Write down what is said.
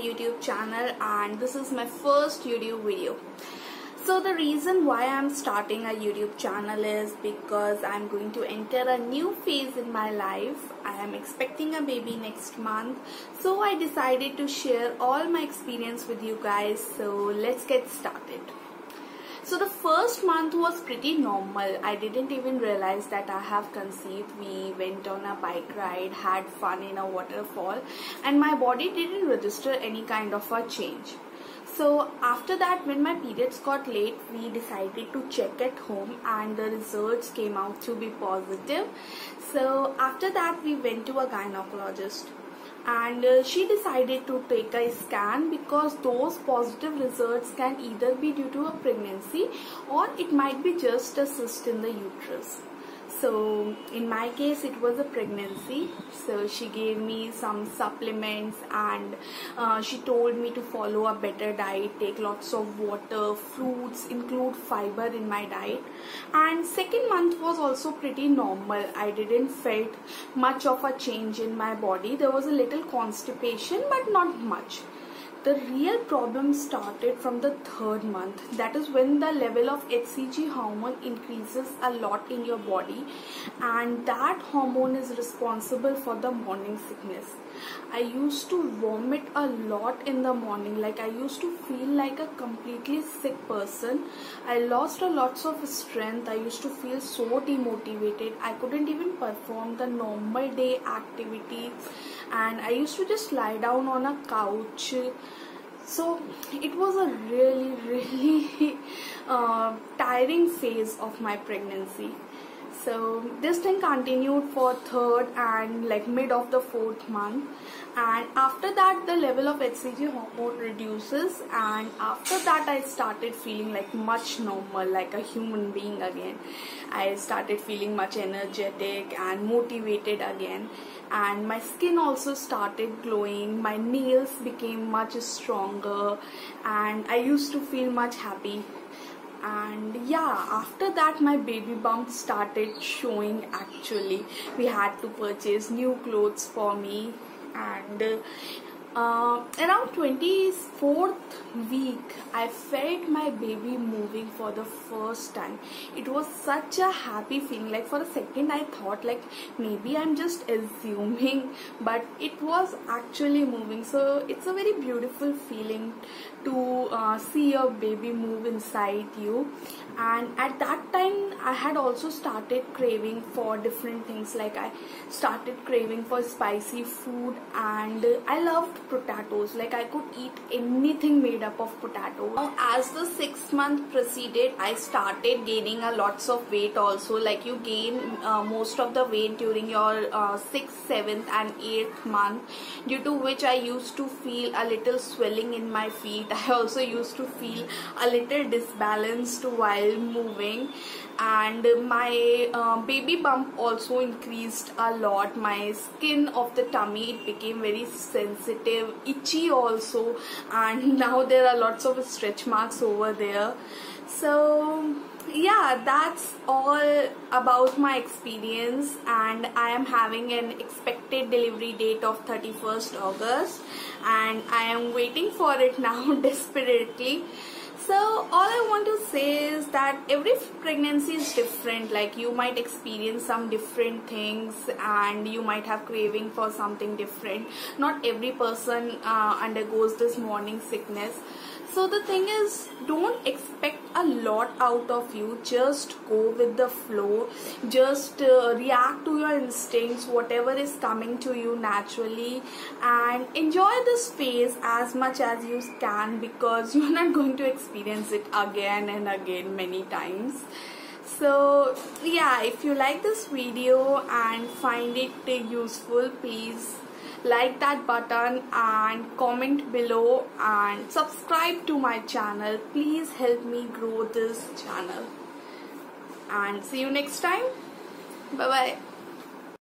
YouTube channel, and this is my first YouTube video. So the reason why I'm starting a YouTube channel is because I'm going to enter a new phase in my life. I am expecting a baby next month, so I decided to share all my experience with you guys. So let's get started. So the first month was pretty normal. I didn't even realize that I have conceived. We went on a bike ride, had fun in a waterfall, and my body didn't register any kind of a change. So after that, when my periods got late, we decided to check at home and the results came out to be positive. So after that, we went to a gynecologist. And she decided to take a scan because those positive results can either be due to a pregnancy or it might be just a cyst in the uterus. So in my case it was a pregnancy. So she gave me some supplements and she told me to follow a better diet, take lots of water, fruits, include fiber in my diet. And second month was also pretty normal. I didn't felt much of a change in my body. There was a little constipation but not much. The real problem started from the third month. That is when the level of HCG hormone increases a lot in your body, and that hormone is responsible for the morning sickness. I used to vomit a lot in the morning. Like I used to feel like a completely sick person. I lost a lots of strength. I used to feel so demotivated. I couldn't even perform the normal day activity, and I used to just lie down on a couch. So it was a really tiring phase of my pregnancy. So this thing continued for third and like mid of the fourth month, and after that the level of HCG hormone reduces, and after that I started feeling like much normal, like a human being again. I started feeling much energetic and motivated again, and my skin also started glowing. My nails became much stronger and I used to feel much happy. And yeah, after that my baby bump started showing. Actually, we had to purchase new clothes for me, and around 24th week I felt my baby moving for the first time. It was such a happy feeling. Like for a second I thought like maybe I'm just assuming, but it was actually moving. So it's a very beautiful feeling to see your baby move inside you. And at that time I had also started craving for different things. Like I started craving for spicy food, and I loved potatoes. Like I could eat anything made up of potatoes. As the 6th month proceeded, I started gaining a lots of weight also. Like you gain most of the weight during your 6th, 7th and 8th month, due to which I used to feel a little swelling in my feet. I also used to feel a little disbalanced while moving, and my baby bump also increased a lot. My skin of the tummy, it became very sensitive, itchy also, and now there are lots of stretch marks over there. So yeah, that's all about my experience, and I am having an expected delivery date of 31st August, and I am waiting for it now desperately. So all I want to say is that every pregnancy is different. Like you might experience some different things and you might have craving for something different. Not every person undergoes this morning sickness. So the thing is, don't expect a lot out of you. Just go with the flow. Just react to your instincts, whatever is coming to you naturally, and enjoy this phase as much as you can, because you're not going to experience it again and again many times. So yeah, if you like this video and find it useful, please like that button and comment below and subscribe to my channel. Please help me grow this channel, and see you next time. Bye bye.